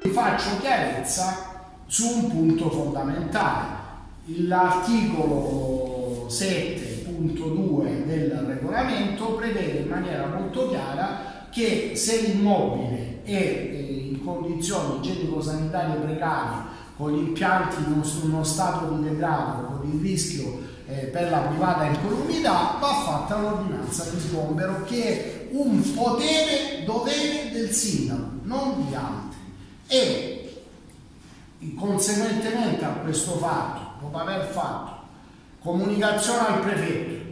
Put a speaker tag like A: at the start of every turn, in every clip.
A: faccio chiarezza su un punto fondamentale. L'articolo 7.2 del regolamento prevede in maniera molto chiara che se l'immobile è in condizioni igienico-sanitarie precarie, con gli impianti in uno stato di degrado, con il rischio per la privata incolumità, va fatta l'ordinanza di sgombero, che è un potere-dovere del sindaco, non di altri. E conseguentemente a questo fatto, dopo aver fatto comunicazione al prefetto,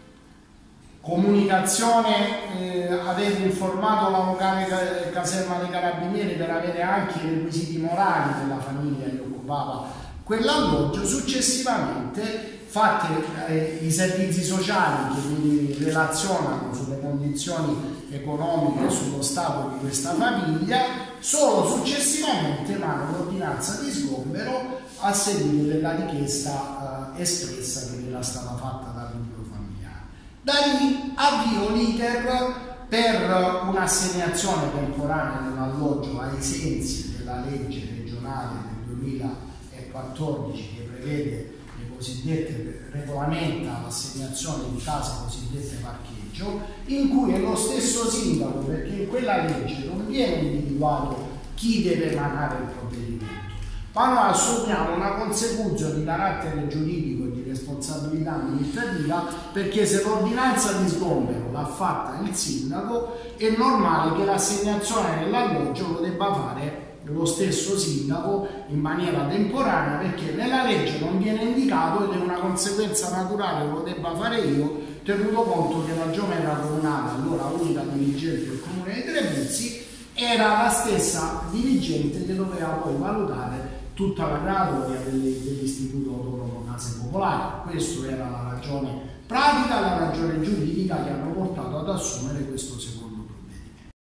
A: aver informato la locale caserma dei carabinieri per avere anche i requisiti morali della famiglia che occupava quell'alloggio, successivamente fatti i servizi sociali che mi relazionano sulle condizioni economiche e sullo stato di questa famiglia, solo successivamente emano l'ordinanza di sgombero a seguito della richiesta espressa che era stata fatta dal nucleo familiare. Da lì avvio l'iter per un'assegnazione temporanea dell'alloggio ai sensi della legge regionale del 2014 che prevede regolamenta l'assegnazione di case cosiddette parcheggio, in cui è lo stesso sindaco, perché in quella legge non viene individuato chi deve emanare il provvedimento, ma noi assumiamo una consecuzione di carattere giuridico e di responsabilità amministrativa, perché se l'ordinanza di sgombero l'ha fatta il sindaco, è normale che l'assegnazione dell'alloggio lo debba fare lo stesso sindaco in maniera temporanea, perché nella legge non viene indicato ed è una conseguenza naturale che lo debba fare io, tenuto conto che la geometra comunale, allora unica dirigente del comune di Trepuzzi, era la stessa dirigente che doveva poi valutare tutta la graduatoria dell'Istituto Autonomo Case Popolari. Questa era la ragione pratica, la ragione